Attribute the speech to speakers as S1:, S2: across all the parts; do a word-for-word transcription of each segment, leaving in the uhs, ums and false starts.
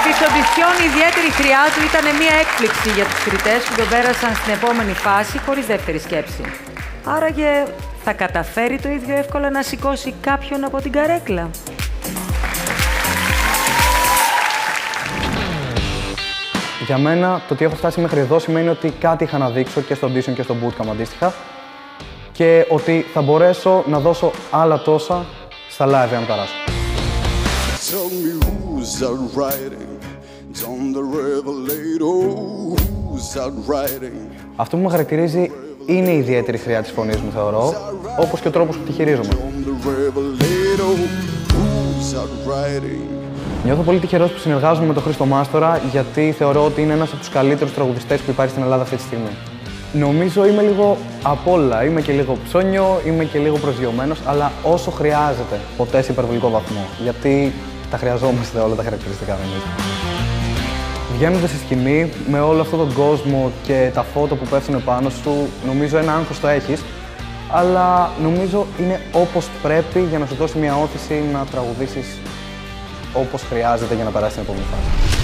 S1: της οντισιόν η ιδιαίτερη χρειά του ήταν μια έκπληξη για τους κριτές που τον πέρασαν στην επόμενη φάση χωρίς δεύτερη σκέψη. Άραγε θα καταφέρει το ίδιο εύκολα να σηκώσει κάποιον από την καρέκλα?
S2: Για μένα, το ότι έχω φτάσει μέχρι εδώ σημαίνει ότι κάτι είχα να δείξω και στο audition και στο bootcamp αντίστοιχα και ότι θα μπορέσω να δώσω άλλα τόσα στα live αν περάσω. Αυτό που με χαρακτηρίζει είναι η ιδιαίτερη χρειά της φωνής μου, θεωρώ, όπως και ο τρόπος που τη χειρίζομαι. Νιώθω πολύ τυχερός που συνεργάζομαι με τον Χρήστο Μάστορα, γιατί θεωρώ ότι είναι ένας από τους καλύτερους τραγουδιστές που υπάρχει στην Ελλάδα αυτή τη στιγμή. Νομίζω είμαι λίγο απ' όλα. Είμαι και λίγο ψώνιο, είμαι και λίγο προσγειωμένος, αλλά όσο χρειάζεται, ποτέ σε υπερβολικό βαθμό. Γιατί τα χρειαζόμαστε όλα τα χαρακτηριστικά νομίζω. Βγαίνοντας στη σκηνή, με όλο αυτόν τον κόσμο και τα φώτα που πέφτουν πάνω σου, νομίζω ένα άγχος το έχεις, αλλά νομίζω είναι όπως πρέπει για να σου δώσει μια όθηση να τραγουδήσεις όπως χρειάζεται για να περάσει την επόμενη φάση.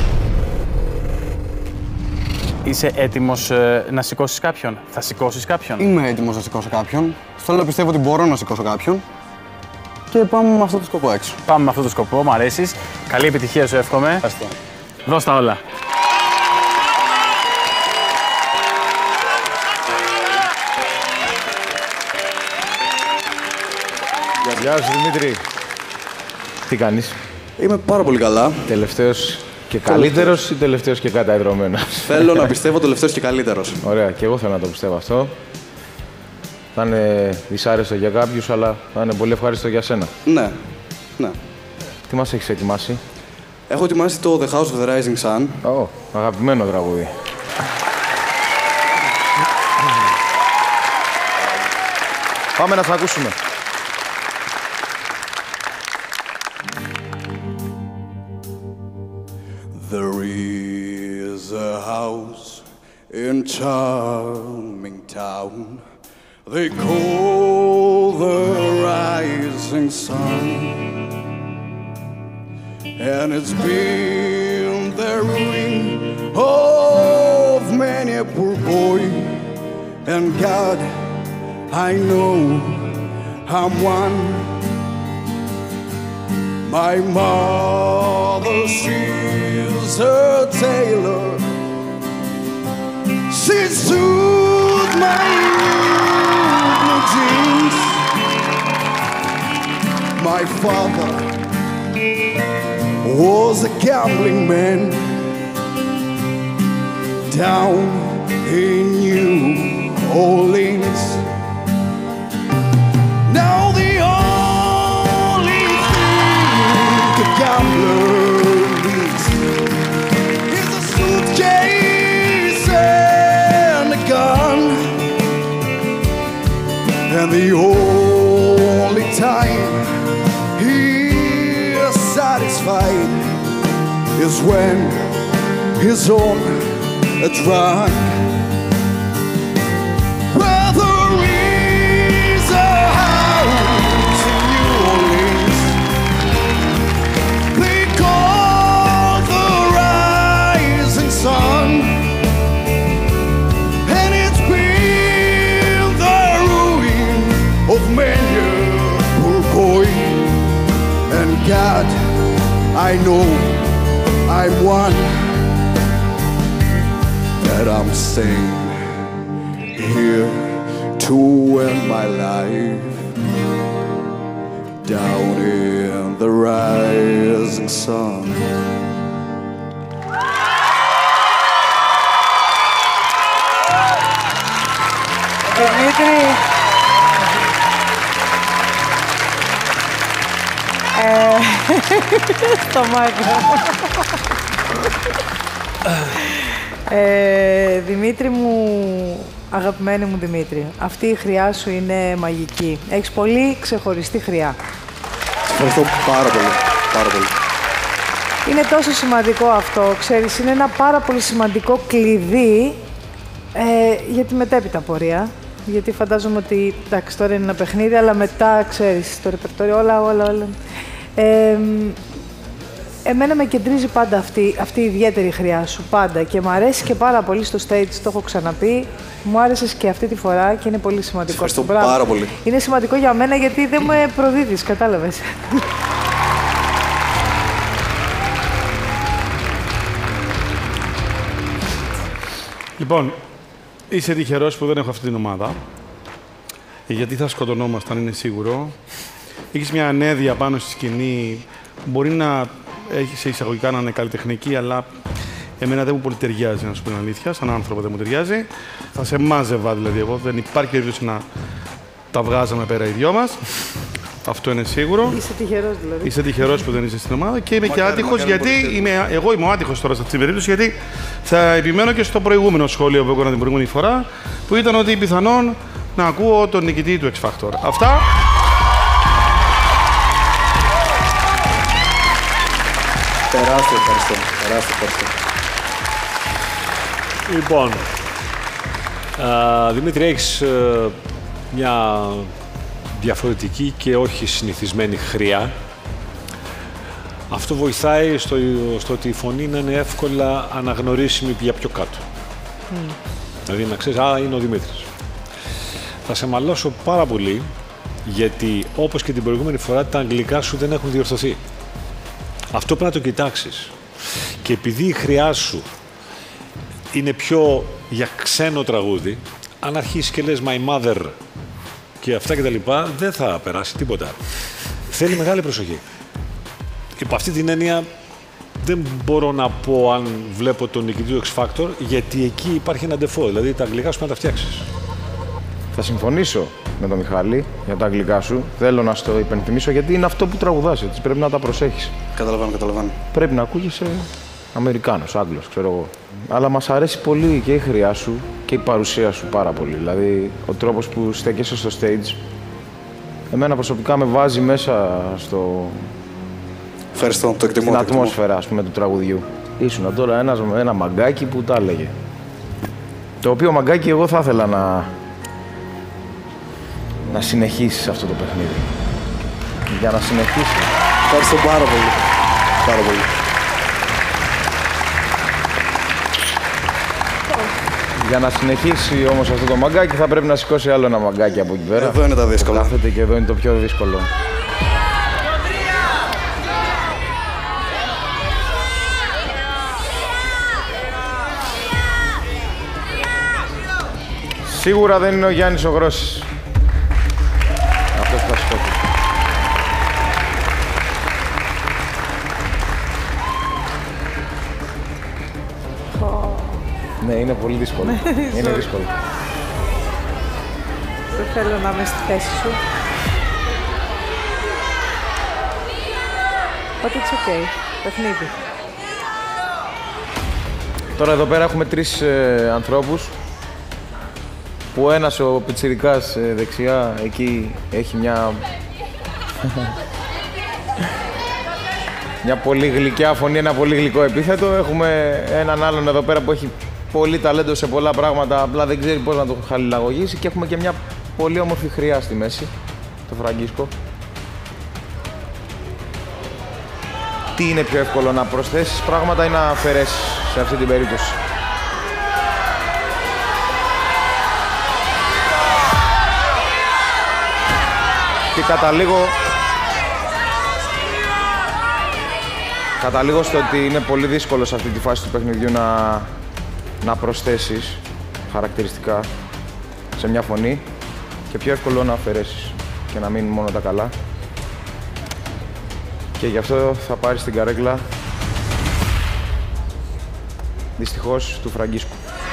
S3: Είσαι έτοιμος ε, να σηκώσεις κάποιον? Θα σηκώσεις κάποιον?
S2: Είμαι έτοιμος να σηκώσω κάποιον. Θέλω να πιστεύω ότι μπορώ να σηκώσω κάποιον. Και πάμε με αυτό το σκοπό έξω.
S3: Πάμε με αυτό το σκοπό, μου αρέσεις. Καλή επιτυχία σου εύχομαι.
S2: Ευχαριστώ.
S3: Δώσ' τα όλα.
S4: Γεια σου Δημήτρη. Τι κάνεις?
S2: Είμαι πάρα πολύ καλά.
S4: Τελευταίος και καλύτερος ή τελευταίος και καταϊδρωμένος?
S2: Θέλω να πιστεύω τελευταίος και καλύτερος.
S4: Ωραία, και εγώ θέλω να το πιστεύω αυτό. Θα είναι δυσάρεστο για κάποιους, αλλά θα είναι πολύ ευχάριστο για σένα.
S2: Ναι, ναι.
S4: Τι μας έχεις ετοιμάσει?
S2: Έχω ετοιμάσει το The House of the Rising Sun.
S4: Ω, αγαπημένο τραγούδι. Πάμε να θα ακούσουμε.
S5: There is a house in charming town they call the Rising Sun, and it's been the ruin of many a poor boy. And God, I know I'm one. My mother, she's a tailor. She sewed my blue jeans. My father was a gambling man down in New Orleans. Now the only thing the gambler needs is a suitcase and a gun, and the only time he is satisfied is when he's on a drunk. Well, there is a house in New Orleans they call the Rising Sun, and it's been the ruin of many a poor boy. And God, I know I'm one, that I'm saying here to end my life down in the rising sun.
S1: Δημήτρη, ε, στο μάκρο. Ε, Δημήτρη μου, αγαπημένη μου Δημήτρη, αυτή η χρειά σου είναι μαγική. Έχεις πολύ ξεχωριστή χρειά.
S2: Ευχαριστώ πάρα πολύ. Πάρα πολύ.
S1: Είναι τόσο σημαντικό αυτό, ξέρεις, είναι ένα πάρα πολύ σημαντικό κλειδί ε, για τη μετέπειτα πορεία. Γιατί φαντάζομαι ότι, εντάξει, τώρα είναι ένα παιχνίδι, αλλά μετά, ξέρεις, το ρεπερτόριο, όλα, όλα, όλα. Ε,
S6: εμένα με κεντρίζει πάντα αυτή, αυτή η ιδιαίτερη χρειά σου, πάντα. Και μου αρέσει και πάρα πολύ στο stage, το έχω ξαναπεί. Μου άρεσες και αυτή τη φορά και είναι πολύ σημαντικό.
S5: Ευχαριστώ πάρα πολύ.
S6: Είναι σημαντικό για μένα γιατί δεν με προδίδεις, κατάλαβες.
S7: Λοιπόν, είσαι τυχερός που δεν έχω αυτή την ομάδα. Γιατί θα σκοτωνόμασταν, είναι σίγουρο. Έχεις μια ανέδεια πάνω στη σκηνή. Μπορεί να έχει σε εισαγωγικά να είναι καλλιτεχνική, αλλά εμένα δεν μου πολύ ταιριάζει, να σου πω την αλήθεια. Σαν άνθρωπο δεν μου ταιριάζει. Θα σε μάζευα δηλαδή εγώ. Δεν υπάρχει περίπτωση να τα βγάζαμε πέρα οι δυο μας. Αυτό είναι σίγουρο.
S6: Είσαι τυχερός δηλαδή.
S7: Είσαι τυχερός που δεν είσαι στην ομάδα και είμαι μακάρι, και άτυχος γιατί είμαι, εγώ είμαι ο άτυχος τώρα σε αυτή την περίπτωση. Γιατί θα επιμένω και στο προηγούμενο σχόλιο που έκανα την προηγούμενη φορά, που ήταν ότι πιθανόν να ακούω τον νικητή του X Factor. Αυτά.
S5: Τεράστιο ευχαριστώ. Τεράστιο ευχαριστώ.
S8: Λοιπόν, α, Δημήτρη, έχεις α, μια διαφορετική και όχι συνηθισμένη χρειά. Αυτό βοηθάει στο, στο ότι η φωνή να είναι εύκολα αναγνωρίσιμη για πιο κάτω. Mm. Δηλαδή να ξέρεις, α, είναι ο Δημήτρης. Θα σε μαλώσω πάρα πολύ, γιατί όπως και την προηγούμενη φορά τα αγγλικά σου δεν έχουν διορθωθεί. Αυτό πρέπει να το κοιτάξεις. Και επειδή η χρειά σου είναι πιο για ξένο τραγούδι, αν αρχίσεις και λες My Mother και αυτά και τα λοιπά, δεν θα περάσει τίποτα. Θέλει μεγάλη προσοχή. Υπό αυτή την έννοια δεν μπορώ να πω αν βλέπω τον νικητή του X Factor, γιατί εκεί υπάρχει ένα ντεφό, δηλαδή τα αγγλικά σου πρέπει να τα φτιάξεις.
S4: Θα συμφωνήσω με τον Μιχάλη για τα αγγλικά σου. Θέλω να στο υπενθυμίσω γιατί είναι αυτό που τραγουδάς, έτσι πρέπει να τα προσέχεις.
S5: Καταλαβαίνω, καταλαβαίνω.
S4: Πρέπει να ακούγεσαι Αμερικάνος, Άγγλος, ξέρω εγώ. Αλλά μας αρέσει πολύ και η χρειά σου και η παρουσία σου πάρα πολύ. Δηλαδή, ο τρόπος που στέκεσαι στο stage, εμένα προσωπικά με βάζει μέσα στο...
S5: Ευχαριστώ, το εκτιμώ.
S4: Στην
S5: το εκτιμώ.
S4: ατμόσφαιρα, ας πούμε, του τραγουδιού. Ήσουν τώρα ένας, ένα μαγκάκι που τα έλεγε. Το οποίο μαγκάκι εγώ θα ήθελα να... να συνεχίσεις αυτό το παιχνίδι. Για να συνεχίσεις.
S5: Ευχαριστώ πάρα πολύ. Πάρα πολύ.
S4: Για να συνεχίσει όμως αυτό το μαγκάκι θα πρέπει να σηκώσει άλλο ένα μαγκάκι από εκεί πέρα.
S5: Εδώ είναι τα δύσκολα.
S4: Κάθεται και εδώ είναι το πιο δύσκολο. Σίγουρα δεν είναι ο Γιάννης ο Γρόσης. Αυτός θα σηκώσει. Ναι, είναι πολύ δύσκολο. Είναι δύσκολο.
S6: Δεν θέλω να είμαι στη θέση σου. But it's okay. Παιχνίδι.
S4: Τώρα εδώ πέρα έχουμε τρεις ε, ανθρώπους που ένας ο πιτσιρικάς ε, δεξιά εκεί έχει μια μια πολύ γλυκιά φωνή, ένα πολύ γλυκό επίθετο. Έχουμε έναν άλλον εδώ πέρα που έχει πολύ ταλέντο σε πολλά πράγματα, απλά δεν ξέρει πώς να το χαλιλαγωγήσει και έχουμε και μια πολύ όμορφη χρειά στη μέση, το Φραγκίσκο. Τι είναι πιο εύκολο, να προσθέσεις πράγματα ή να αφαιρέσεις σε αυτή την περίπτωση? Και καταλήγω, καταλήγω στο ότι είναι πολύ δύσκολο σε αυτή τη φάση του παιχνιδιού να, να προσθέσεις χαρακτηριστικά σε μια φωνή και πιο εύκολο να αφαιρέσεις και να μείνουν μόνο τα καλά. Και γι' αυτό θα πάρεις την καρέκλα, δυστυχώς, του Φραγκίσκου.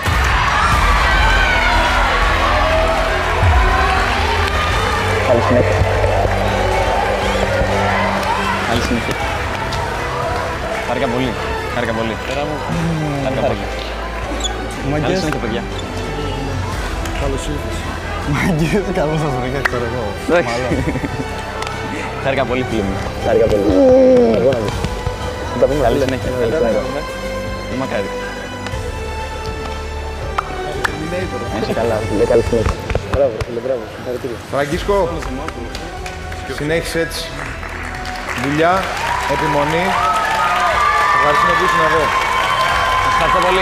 S9: Καλή συνέχεια. Καλή συνέχεια. Χάρηκα πολύ. Χάρηκα πολύ. Πέρα μου. Χάρηκα πολύ. Καλή συνέχεια, παιδιά.
S2: Καλώς ήρθες. Μαγκές, καλώς σας βρήκα, ξέρω εγώ.
S9: Χάρηκα πολύ, φίλοι μου. Χάρηκα πολύ. Καλή συνέχεια. Είμαι μακάρι. Είσαι καλά. Καλή συνέχεια. Μπράβο, φίλε, μπράβο. Συγχαρητήρια.
S4: Φραγκίσκο, συνέχισε έτσι. Δουλειά, επιμονή Ευχαριστούμε που ήσουν εδώ.
S9: Σας ευχαριστώ πολύ.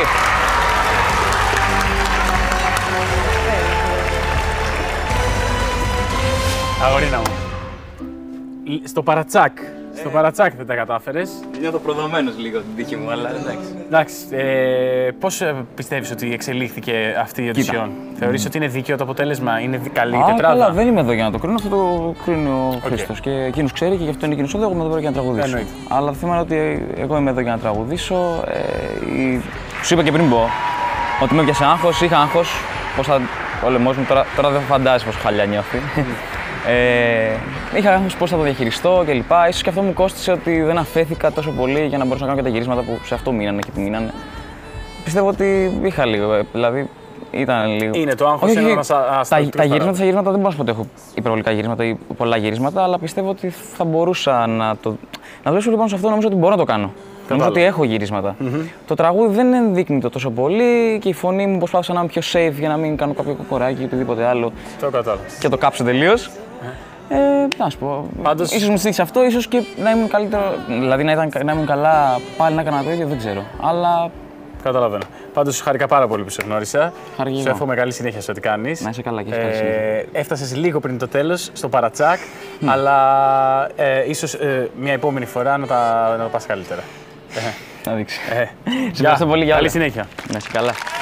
S3: Αγορίνα μου. Στο παρατσάκ. Στο παρατσάκ δεν τα κατάφερες.
S9: Νιώθω προδομένος λίγο την τύχη μου, αλλά εντάξει.
S3: Εντάξει. Ε, πώς πιστεύεις ότι εξελίχθηκε αυτή η οντισιόν? Θεωρείς mm. ότι είναι δίκαιο το αποτέλεσμα, είναι καλή η
S9: Α,
S3: τετράδα?
S9: Καλά, δεν είμαι εδώ για να το κρίνω, αυτό το κρίνει ο okay. Χρήστος. Και εκείνος ξέρει και γι' αυτό είναι εκείνος εδώ, εγώ είμαι εδώ για να τραγουδήσω. Εννοείται. Αλλά το θέμα είναι ότι εγώ είμαι εδώ για να τραγουδήσω. Ε, η... Σου είπα και πριν πω ότι με έπιασε άγχος, είχα άγχος. Πώς θα ο λαιμός μου, τώρα, τώρα δεν θα φαντάζεσαι πόσο χαλιά νιώθει. Ε, είχα άγχος πώς θα το διαχειριστώ κλπ. Ίσως και αυτό μου κόστησε ότι δεν αφέθηκα τόσο πολύ για να μπορέσω να κάνω και τα γυρίσματα που σε αυτό μείνανε και που μείνανε. Πιστεύω ότι είχα λίγο, δηλαδή ήταν λίγο.
S3: Είναι το άγχος, είναι ένας αστρακτικός.
S9: Τα, τα γυρίσματα, τα γυρίσματα δεν μπορώ να σου πω ότι έχω υπερβολικά γυρίσματα ή πολλά γυρίσματα, αλλά πιστεύω ότι θα μπορούσα να το. Να δουλέψω λοιπόν σε αυτό, νομίζω ότι μπορώ να το κάνω. Νομίζω ότι έχω γυρίσματα. Mm-hmm. Το τραγούδι δεν ενδείκνυε το τόσο πολύ και η φωνή μου προσπάθησα να είμαι πιο safe για να μην κάνω κάποιο κοκοράκι ή οτιδήποτε άλλο.
S3: Το κατάλαβα.
S9: Και το κάψω τελείως. Ε, να σου πω. Πάντως... Ίσως μου στήχησε αυτό, ίσως και να ήμουν καλύτερο. Δηλαδή να, ήταν, να ήμουν καλά πάλι να έκανα το ίδιο, δεν ξέρω. Αλλά.
S3: Καταλαβαίνω. Πάντως χάρηκα πάρα πολύ που σε γνώρισα.
S9: Χάρηκα.
S3: Σου εύχομαι καλή συνέχεια σε ό,τι κάνεις.
S9: Να είσαι καλά και εσύ.
S3: Ε, έφτασες λίγο πριν το τέλος στο παρατσάκ, mm. αλλά ε, ίσως ε, μια επόμενη φορά να, τα, να το πας καλύτερα.
S9: Να δείξει.
S3: Ε.
S9: Σε ευχαριστώ πολύ για
S3: καλή συνέχεια.
S9: Να είσαι καλά.